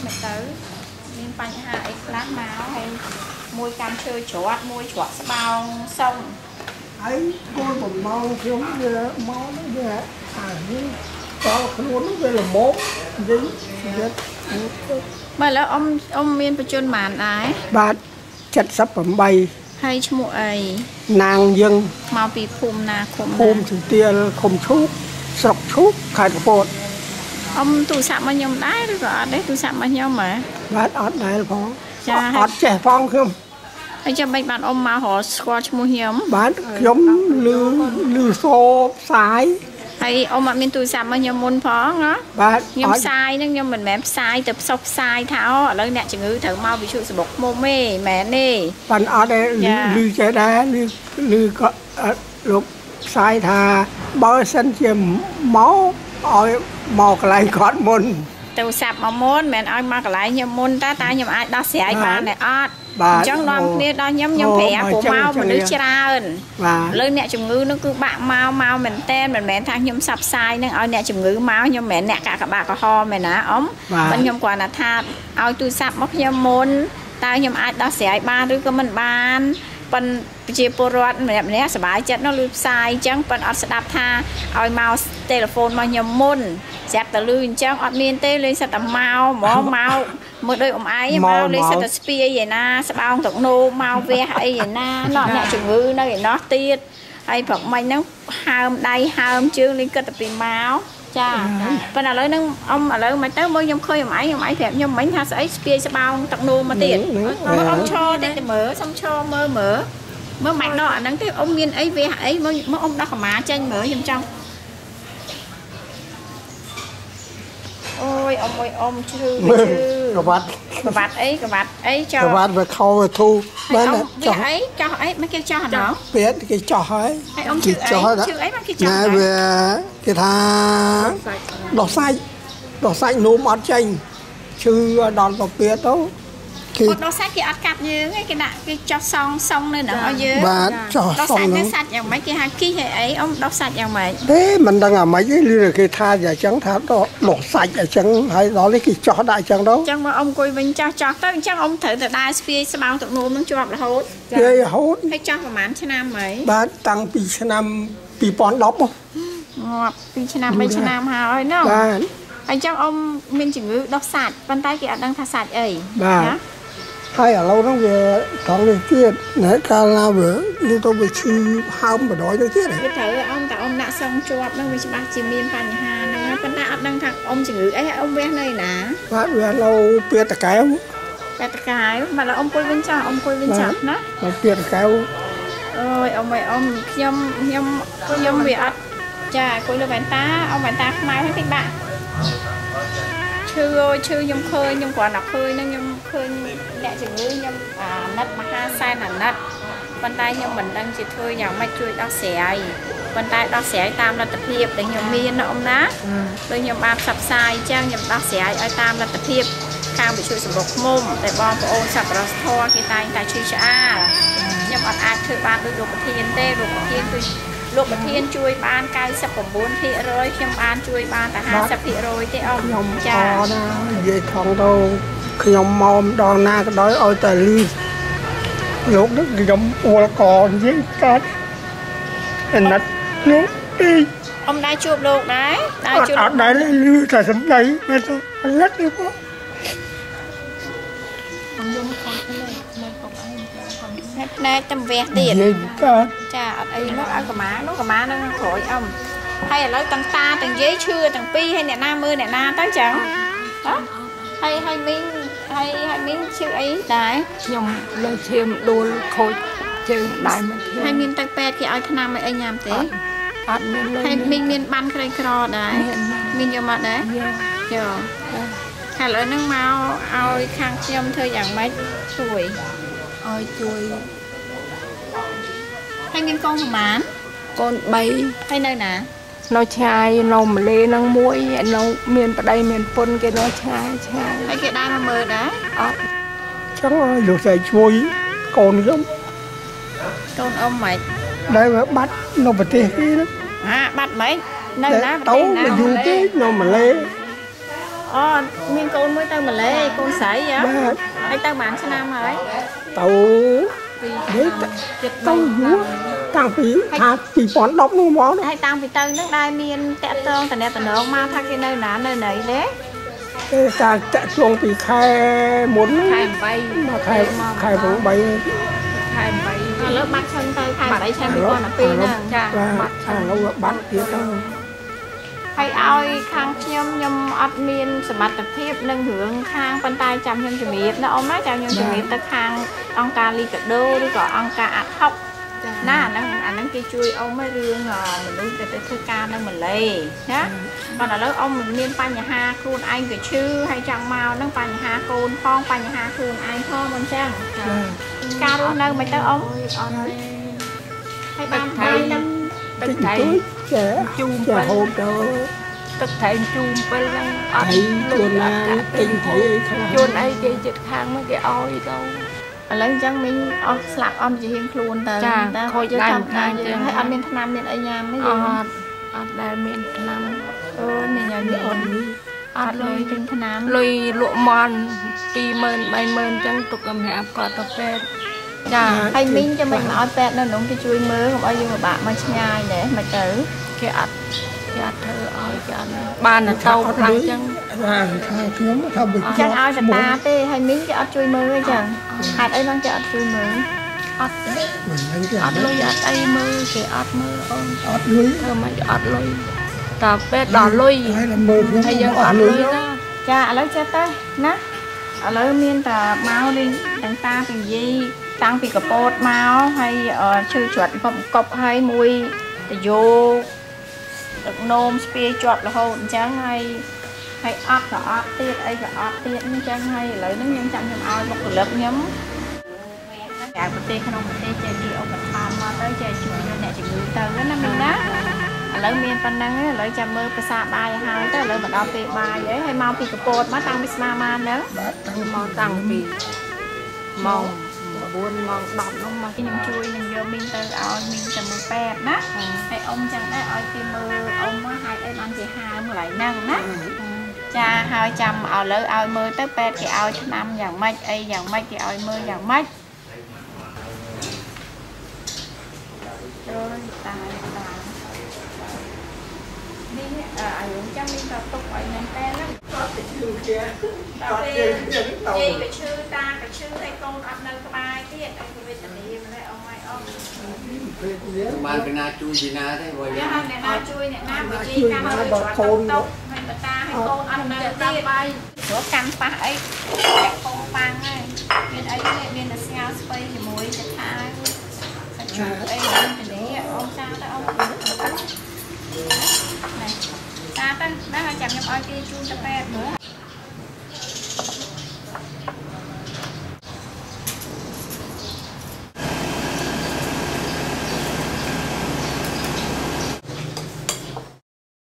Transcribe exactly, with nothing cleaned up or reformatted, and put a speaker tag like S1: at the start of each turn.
S1: mẹ tới nên bánh hạ ấy lát máu hay môi cam chơi chót môi chót bao sông
S2: ấy con còn mau thiếu máu nó về à có luôn nó về là mốt dính
S1: mà là ông ông miên phải chôn màn ấy
S2: bát chặt sắp phẩm bay
S1: hay cho mụ ấy
S2: nàng dân
S1: mau bị phùm nà khum
S2: khum thì tia khum chút sọc chút khai bột
S1: ông tụ sạm mà nhom đái rồi đấy tụ sạm mà nhom mà
S2: bát ọt đấy là có ọt trẻ phong không
S1: anh cho mấy bạn ông mà họ squash mua hiếm
S2: bát giống lư lư xô sái
S1: hay ông mà mình tụ sạm mà nhom môn phó đó
S2: bát
S1: nhom sai nhưng nhom mình mém sai tập sọc sai tháo ở đây nè chừng ngữ thử mau bị chui sập bọc mồm mê mẹ nè
S2: bạn ở đây lư trẻ đá lư lư có lục sai thà bao sân chìm máu ôi một lại con môn
S1: tụ sạp mà môn mẹ ơi mà lại nhom môn ta ta nhom ai đó sẽ ai bạn này ót chẳng non kia đó nhom nhom phẻ của mau mình đứa cha ơn lên nè chừng ngữ nó cứ bạn mau mau mình tên mình mẹ thằng nhom sập sai nên ơi nè chừng ngữ máu nhom mẹ nè cả các bạn có ho mẹ ná ống mình nhom quả là tha ơi tụ sạp móc nhom môn ta nhom ai đó sẽ ai ba đứa có mình ban phần chia porot mẹ mẹสบาย ចិត្ត nó លឺ ផ្សាយ អញ្ចឹង ប៉ុន អត់ ស្ដាប់ ថា ឲ្យ មក telephone មក ខ្ញុំ មុន ស្រាប់ តែ លឺ អញ្ចឹង អត់ មាន ទេ លេង សិត តែ មក មក មក មើល ដូច អ៊ំ ឯង មក លេង សិត តែ ស្ពាយ ឯណា ស្បោង ទឹក នោម មក វះ អី ឯណា ណោះ អ្នក ជំងឺ នៅ ឯណោះ ទៀត ហើយ ព្រឹក មិញ ហ្នឹង ហើម ដៃ ហើម ជើង លេង គិត តែ ពី មក ចា ប៉ុន្តែ ឥឡូវ ហ្នឹង អ៊ំ ឥឡូវ មិន ទៅ មើល ខ្ញុំ ឃើញ អ៊ំ ឯង អ៊ំ ឯង ប្រាប់ ខ្ញុំ មិញ ថា ស្អី ស្ពាយ ស្បោង ទឹក នោម មក ទៀត អ៊ំ ឈរ តិច ទៅ មើល សុំ ឈរ មើល មើលមើលម៉ាច់ដកអាហ្នឹងទេអ៊ំមានអីវាអីមើលមើលអ៊ំដោះកម្មាចេញមើលខ្ញុំចង់អូយអ៊ំអើយអ៊ំឈឺឈឺ
S2: កបាត់
S1: កបាត់អីកបាត់អីចោះ
S2: កបាត់វាខោវាធូរ
S1: បានចោះអីចោះអីមិនគេចោះណោះ
S2: ពេទ្យគេចោះហើយ
S1: ហើយអ៊ំឈឺអីឈឺអីមិនគេចោះ
S2: ណែវាគេថាដោះសាច់ដោះសាច់នោមអត់ចេញឈឺដល់ទៅពេទ្យទៅ
S1: គេដោះសាច់គេអត់កាត់យើងទេគេដាក់គេចោះសងសងនៅហ្នឹងឲ្យយើង
S2: បាទចោះ
S1: សងហ្នឹងសាច់យ៉ាងម៉េចគេហៅគីហេអីអ៊ំដោះសាច់យ៉ាងម៉េច
S2: ទេមិនដឹងអាម៉េចទេឬគេថាយ៉ាងចឹងថាដោះសាច់អញ្ចឹងហើយដល់នេះគេចោះដាក់អញ្ចឹងទៅ
S1: អញ្ចឹងមកអ៊ំអង្គុយវិញចោះចោះទៅអញ្ចឹងអ៊ំត្រូវតែដើរស្ពាយស្បោងទឹកនោមហ្នឹងជាប់រហូត
S2: ចារហូត
S1: ហើយចោះប្រហែលឆ្នាំហើយ
S2: បាទតាំងពីឆ្នាំពីរពាន់ដប់
S1: ងាប់ពីរឆ្នាំបីឆ្នាំហើយណា
S2: បាទ
S1: អញ្ចឹងអ៊ំមានជំងឺដោះសាច់ប៉ុន្តែគេអត់ដឹងថាសាច់អី
S2: ណាហើយឥឡូវហ្នឹងវាត្រង់នេះទៀតណែកាលណាវានេះទៅវាឈឺហើមបណ្ដោយទៅទៀត
S1: វាត្រូវអ៊ំតែអ៊ំដាក់សងជាប់ហ្នឹងវាច្បាស់ជាមានបញ្ហាហ្នឹងប៉ុន្តែអត់ដឹងថាអ៊ំជំងឺអីអ៊ំវះនៅណា
S2: បាទវានៅពាតកែវ
S1: ពាតកែវមកដល់អ៊ំអង្គុយវិញចាស់អ៊ំអង្គុយវិញចាស់ណា
S2: នៅពាតកែវ
S1: អូយអ៊ំអើយអ៊ំខ្ញុំខ្ញុំខ្ញុំវាអត់ចាអង្គុយលើវ៉ែនតាអ៊ំវ៉ែនតាខ្មៅហ្នឹងតិចបាក់ឈឺឈឺខ្ញុំឃើញខ្ញុំគ្រាន់តែឃើញហ្នឹងខ្ញុំឃើញអ្នកជំងឺខ្ញុំអាណិតមហាសែនអាណិតប៉ុន្តែខ្ញុំមិនដឹងជាធ្វើយ៉ាងម៉េចជួយដោះស្រាយប៉ុន្តែដោះស្រាយតាមលទ្ធភាពដែលខ្ញុំមានណាអ៊ំណាដូចខ្ញុំបានផ្សព្វផ្សាយអញ្ចឹងខ្ញុំដោះស្រាយឲ្យតាមលទ្ធភាពខាងវិទ្យុសម្រុកឃុំតែបងប្អូនសប្បុរសធម៌គេតែងតែឈឺឆ្អាលខ្ញុំអត់អាចធ្វើបានដូចលោកប្រធានទេលោកប្រធានគឺលោកប្រធានជួយបាន 99% ខ្ញុំបានជួយបានតែ 50% ទេអ៊ំ
S2: ខ្ញុំចាណានិយាយថងទៅខ្ញុំមកម្ដងណាក៏ដោយឲ្យតែលឺលោកនេះខ្ញុំអួលកនិយាយកាត់អាណិតលោកអី
S1: អ៊ំដែរជួបលោកដែរ
S2: ដែរជួបអត់ដែរលឺតែសំដីមែនទេអាណិតនេះបង
S1: អ៊ំយំខំទៅលើមើលកុំអីហើយផ្នែកតែវះទៀតចាអត់អីនោះឲ្យកម្មានោះកម្មានឹងក្រួយអ៊ំហើយឥឡូវទាំងតាទាំងយាយឈឺទាំងពីរហើយអ្នកណាមើលអ្នកណាទៅចឹងហ៎ហើយហើយមីងហើយហើយមីងឈឺអីដែរ
S3: ខ្ញុំលើឈាមដួលខូចជើងដែរមិន
S1: ហើយមានទៅពេទ្យគេឲ្យថ្នាំអីញ៉ាំទេ
S3: អត់មានលើ
S1: ហើយមីងមានបានក្រីក្រដែរមានយកមកដែរយោហើយឥឡូវហ្នឹងមកឲ្យខាងខ្ញុំធ្វើយ៉ាងម៉េចជួយ
S3: ឲ្យជួយ
S1: ហើយមានកូនប្រហែល
S3: កូនបី
S1: ហើយនៅណា
S3: នៅឆ្ងាយនៅម៉ាឡេហ្នឹងមួយនៅមានប្តីមានពុនគេនៅឆ្ងាយឆ្ងាយ
S1: ហើយគេដែរមកមើលដែរ
S3: អត់
S2: ចឹងលោកស្រីជួយកូនខ្ញុំ
S1: កូនអ៊ំម៉េច
S2: ដែលបាត់នៅប្រទេសគេហ្នឹង
S1: អាបាត់ម៉េចនៅណា
S2: ប្រទេសណាទៅយូរពេកនៅម៉ាឡេ
S1: អ Ồ, miên con mới tao mà lấy con sấy vậy? Hay tao bán cho nam rồi?
S2: Tao đấy tao vú tăng phí à phí phón đọc luôn món
S1: hay tăng phí tao nước đai miên tẹt tông tận đẹp tận nó mau thay cái nơi ná nơi này đấy.
S2: Cái ta tẹt xuống thì khai muốn
S3: khai bay
S2: mà khai khai cũng bay
S3: khai bay
S1: lớp bắt chân tao khai bảy chân con là pin nè.
S2: Bắt nó bắt kia tao
S1: hay ai khang nhom nhom ọt miênสมรรถภาพនឹងរឿងខាងប៉ុន្តែចាំខ្ញុំជំរាបណាអ៊ំណាចាំខ្ញុំជំរាបទៅខាងអង្គការលីកាដូឬក៏អង្គការអាត់ហុកណាអាហ្នឹងអាហ្នឹងគេជួយអ៊ំឲ្យរឿងមនុស្សទៅទៅធ្វើការនៅម៉ាឡេណាcònឥឡូវអ៊ំមានបញ្ហាខ្លួនឯងក៏ឈឺហើយចង់មកហ្នឹងបញ្ហាកូនផងបញ្ហាខ្លួនឯងផងអញ្ចឹងការរស់នៅមិនទៅអ៊ំអត់ទេហើយបានថៃហ្នឹង
S2: ទឹកថៃចាជូមចាហូបទៅ
S3: ទឹកថៃជូមពេលហ្នឹងអត់
S2: ខ្លួនណាទិញថៃអីខ្លះ
S3: ជួនអីគេចិត្តខាងមកគេឲ្យទៅ
S1: ឥឡូវអញ្ចឹងមីងអត់ស្លាប់អមជារៀងខ្លួនទៅ
S3: តែខូចដៃខាង
S1: យើងហើយអត់មានថ្នាំមានអីញ៉ាំទេ
S3: អត់អត់ដែលមានថ្នាំ
S1: អូញ៉ាំញ៉ាំអត់មានអត់លុយទិញថ្នាំ
S3: លុយលក់មន់ពីរម៉ឺនបីម៉ឺនអញ្ចឹងទុកសម្រាប់គាត់ទៅពេទ្យ
S1: ចាហើយមីងចាំមិនឲ្យពេទ្យនៅក្នុងគេជួយមើលកុំឲ្យយើងពិបាកមកឆ្ងាយដែរមិនទៅ
S3: គេអត់គេអត់ធ្វើឲ្យចាបានទៅខ្លាំងអញ្ចឹង
S2: បានថាខ្ញុំថាបើ
S1: អញ្ចឹងឲ្យតាទេហើយមីងគេអត់ជួយមើលអញ្ចឹងហេតុអីបានគេអត់ជួយមើល
S3: អត់អត់លុយអត់អីមើលគេអត់មើលអូន
S2: អត់លុយ
S3: ធ្វើមិនអត់លុយតាពេទ្យដល់លុយ
S2: ហើយមើលខ្ញុំ
S3: ហើយយើងអត់លុយណា
S1: ចាឥឡូវចេះទៅណាឥឡូវមានតែមកលេងទាំងតាទាំងយាយតាំងពីកពតមកហើយឈឺច្រាត់កប់កប់ហើយមួយតយោទឹកនោមស្ពាយជាប់រហូតអញ្ចឹងហើយហើយអត់ក៏អត់ទៀតអីក៏អត់ទៀតអញ្ចឹងហើយឥឡូវហ្នឹងខ្ញុំចាំខ្ញុំឲ្យបុគ្គលិកខ្ញុំក្រៅប្រទេសក្នុងប្រទេសចេះគេឧបត្ថម្ភមកទៅចេះជួយអ្នកជំងឺទៅណាមីងណាឥឡូវមានប៉ុណ្ណឹងឥឡូវចាំមើលភាសាបាយហើយទៅឥឡូវមកដល់ពេលបាយហើយហើយមកពីកពតមកតាំងពីស្មាម៉ានហ្នឹង
S3: តាំងមកតាំងពីម៉ោងបួនម៉ោងដប់នោះមក
S1: ខ្ញុំជួយនឹងយកមីងទៅឲ្យមីងទៅមើលពេទ្យណាហើយអ៊ំចឹងដែរឲ្យគេមើលអ៊ំមកហើយអីបានគេហៅកន្លែងហ្នឹងណាចាហើយចាំឥឡូវឲ្យមើលទៅពេទ្យគេឲ្យថ្នាំយ៉ាងម៉េចអីយ៉ាងម៉េចគេឲ្យមើលយ៉ាងម៉េចrồi tài tài đi ở những trong đi tập tục ở nhà ta lắm gì cái chư ta cái chư hay con ăn nơi cái bài tiết anh cũng biết tình yêu này ông ai ông
S4: mà cái na chui gì na thế rồi
S1: nhá này na chui này na bởi vì cam hơi chọn tóc hay người ta hay con ăn nơi tiết số cam pa ấy con pang ấy bên ấy bên là sao spray thì muối chặt hai chụp đây là cái đấy ông cha tới ông này ta tới bác chạm nhập oi kia chun cho bé nữa